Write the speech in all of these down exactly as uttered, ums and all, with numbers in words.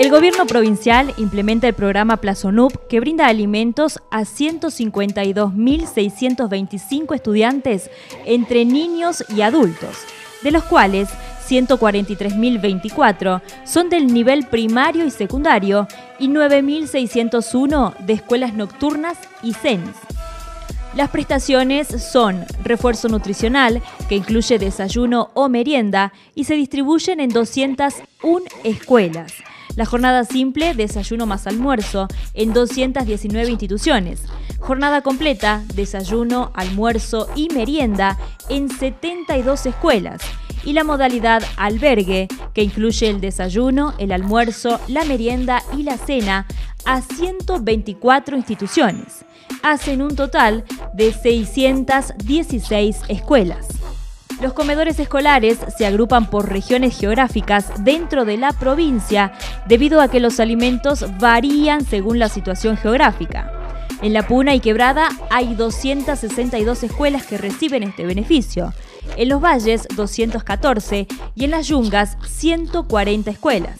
El gobierno provincial implementa el programa Plazonup, que brinda alimentos a ciento cincuenta y dos mil seiscientos veinticinco estudiantes entre niños y adultos, de los cuales ciento cuarenta y tres mil veinticuatro son del nivel primario y secundario y nueve mil seiscientos uno de escuelas nocturnas y C E N S. Las prestaciones son refuerzo nutricional, que incluye desayuno o merienda, y se distribuyen en doscientas una escuelas. La jornada simple, desayuno más almuerzo, en doscientas diecinueve instituciones. Jornada completa, desayuno, almuerzo y merienda, en setenta y dos escuelas. Y la modalidad albergue, que incluye el desayuno, el almuerzo, la merienda y la cena, a ciento veinticuatro instituciones. Hacen un total de seiscientas dieciséis escuelas. Los comedores escolares se agrupan por regiones geográficas dentro de la provincia debido a que los alimentos varían según la situación geográfica. En La Puna y Quebrada hay doscientas sesenta y dos escuelas que reciben este beneficio, en Los Valles doscientas catorce y en Las Yungas ciento cuarenta escuelas.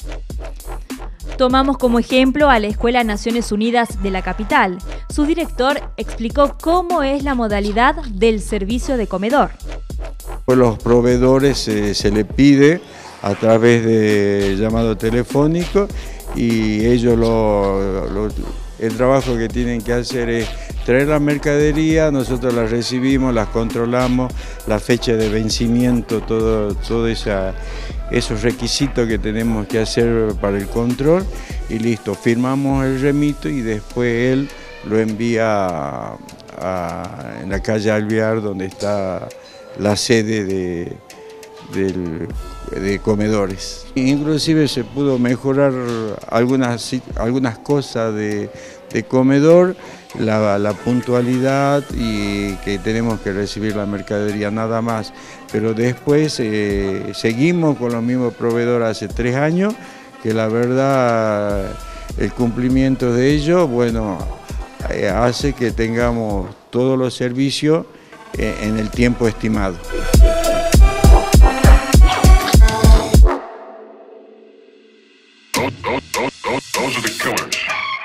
Tomamos como ejemplo a la Escuela Naciones Unidas de la capital. Su director explicó cómo es la modalidad del servicio de comedor. Pues los proveedores eh, se le pide a través de llamado telefónico y ellos lo, lo, el trabajo que tienen que hacer es traer la mercadería, nosotros la recibimos, las controlamos, la fecha de vencimiento, todo, todo esa, esos requisitos que tenemos que hacer para el control y listo, firmamos el remito y después él lo envía a, a, en la calle Alvear, donde está la sede de, de, de comedores. Inclusive se pudo mejorar algunas, algunas cosas de, de comedor, la, la puntualidad y que tenemos que recibir la mercadería nada más, pero después eh, seguimos con los mismos proveedores hace tres años, que la verdad el cumplimiento de ellos, bueno, eh, hace que tengamos todos los servicios en el tiempo estimado. Those are the killers.